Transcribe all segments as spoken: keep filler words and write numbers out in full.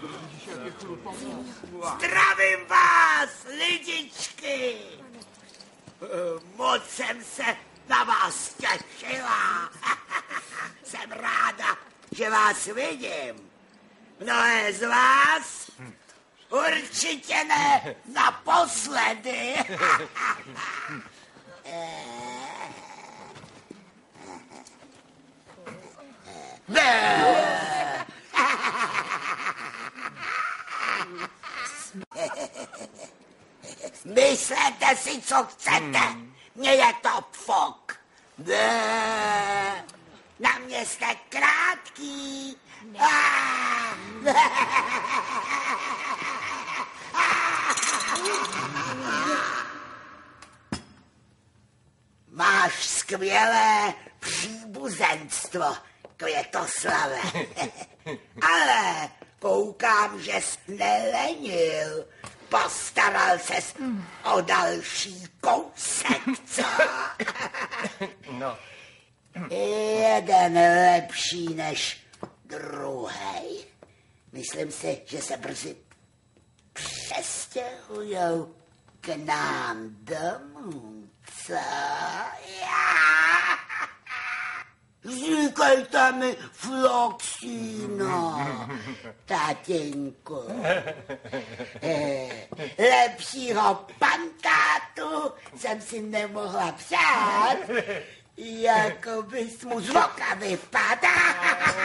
Zdravím vás, lidičky! Moc jsem se na vás těšila. Jsem ráda, že vás vidím. Mnohé z vás určitě ne naposledy. Myslete si, co chcete. Mně je to pfok. Na mě jste krátký. Máš skvělé příbuzenstvo, Květoslave. Ale koukám, že jsi nelenil. Postaral ses o další kousek, co? No. Jeden lepší než druhej. Myslím si, že se brzy přestěhujou k nám domů, co? Říkejte mi, Floxíno, tatínku. Lepšího pantátu jsem si nemohla přát, jako bys mu z voka vypadá.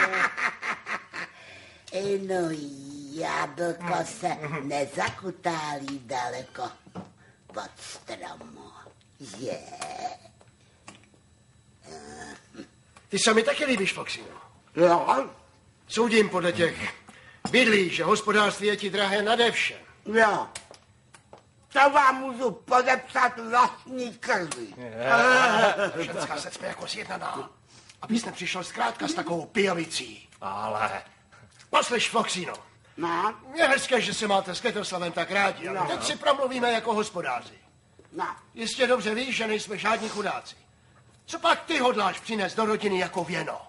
No, jablko se nezakutálí daleko od stromu. Je. Ty se mi taky líbíš, Foxino. Jo? Soudím podle těch bydlí, že hospodářství je ti drahé nade vše. Jo. To vám můžu podepsat vlastní krví. Ženská se cpe jako sjednaná, abys nepřišel zkrátka s takovou pijavicí. Ale... Poslyš, Foxino. No? Je hezké, že se máte s Květoslavem tak rádi, ale No. teď si promluvíme jako hospodáři. No. Jistě dobře víš, že nejsme žádní chudáci. Co pak ty hodláš přinést do rodiny jako věno?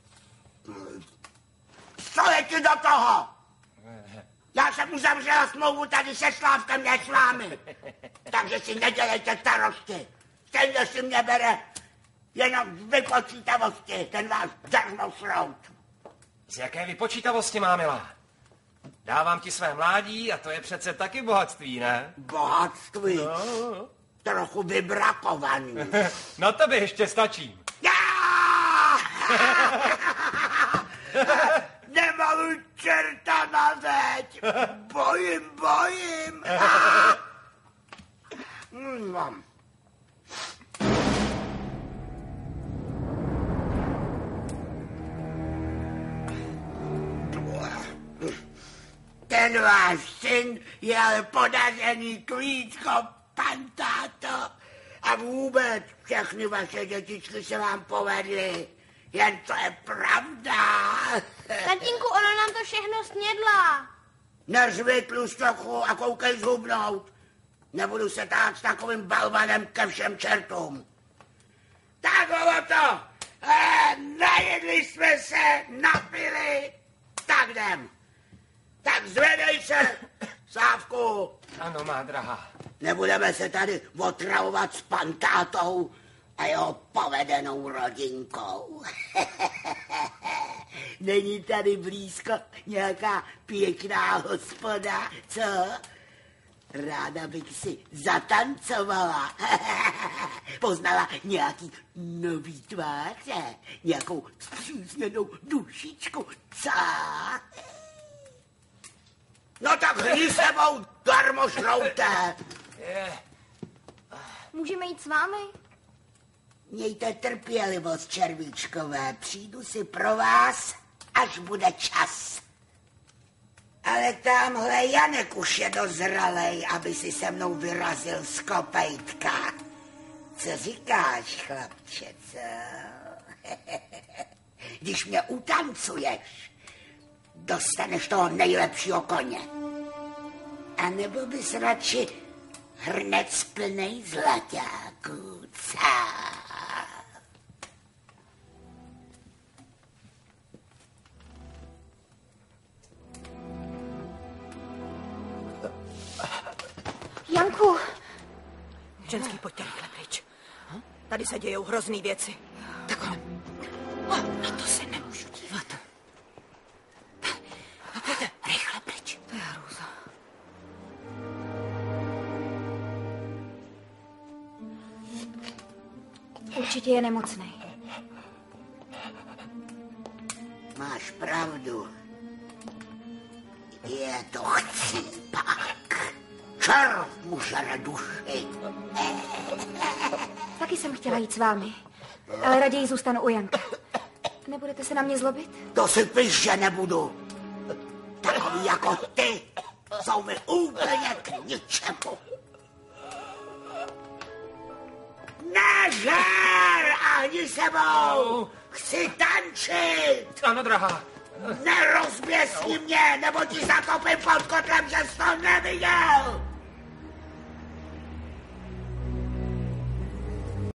Co je ti do toho? Já jsem uzavřela smlouvu tady se Slávkem, ne s vámi. Takže si nedělejte starosti. Stejně si mě bere jenom z vypočítavosti, ten váš darmosrout. Z jaké vypočítavosti, mámila? Dávám ti své mládí a to je přece taky bohatství, ne? Bohatství. No. Trochu vybrakovaný. No to by ještě stačím. Nemalu čerta na zeď. Bojím, bojím. Mm. Ten váš syn je ale podařený klíčko, pantáto. A vůbec všechny vaše dětičky se vám povedly. Jen to je pravda. Tatínku, ona nám to všechno snědla. Neřvi tlustochu a koukej zhubnout. Nebudu se tát s takovým balvanem ke všem čertům. Tak bylo to. E, najedli jsme se, napili. Tak jdem. Tak zvedej se, Sávku. Ano, má drahá. Nebudeme se tady otravovat s pantátou a jeho povedenou rodinkou. Není tady blízko nějaká pěkná hospoda, co? Ráda bych si zatancovala. Poznala nějaký nový tváře, nějakou zpřízněnou dušičku, co? No tak hní sebou, darmožrouté. Můžeme jít s vámi? Mějte trpělivost, červíčkové. Přijdu si pro vás, až bude čas. Ale tamhle Janek už je dozralej, aby si se mnou vyrazil z kopejtka. Co říkáš, chlapče, co? Když mě utancuješ, dostaneš toho nejlepšího koně. A nebo bys radši hrnec plnej zlaťáků, co? Janku! Ženský, pojďte rychle pryč. Tady se dějou hrozný věci. Takhle. Na to se nemůžu dívat. Pojďte, rychle pryč. To je hrůza. Určitě je nemocnej. Máš pravdu. Je to chcípák. Čert mu žere duši. Taky jsem chtěla jít s vámi, ale raději zůstanu u Janka. Nebudete se na mě zlobit? To si piš, že nebudu. Takový jako ty jsou mi úplně k ničemu. Nežer, ahni sebou! Chci tančit! Ano, drahá. Nerozběsni mě, nebo ti zatopím pod kotlem, že jsi to neviděl!